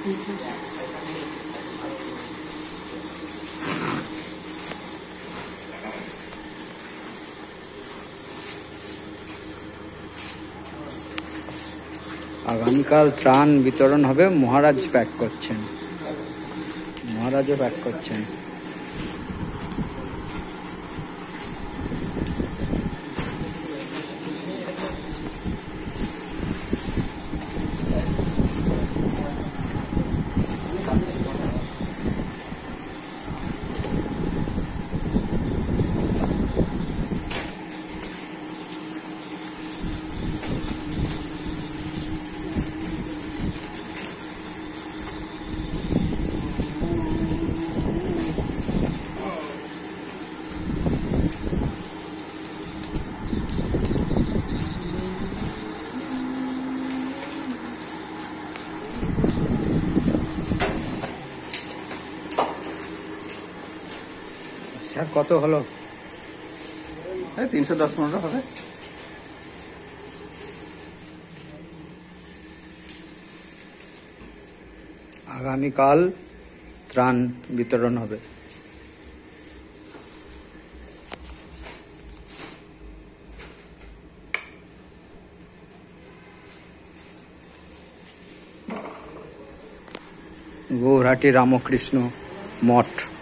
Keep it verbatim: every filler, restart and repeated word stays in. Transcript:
আগামীকাল ত্রাণ বিতরণ হবে, মহারাজ প্যাক করছেন, মহারাজও প্যাক করছেন। স্যার কত হলো? তিনশো দশ পনেরো হবে। আগামীকাল ত্রাণ বিতরণ হবে। গৌরহাটি রামকৃষ্ণ মঠ।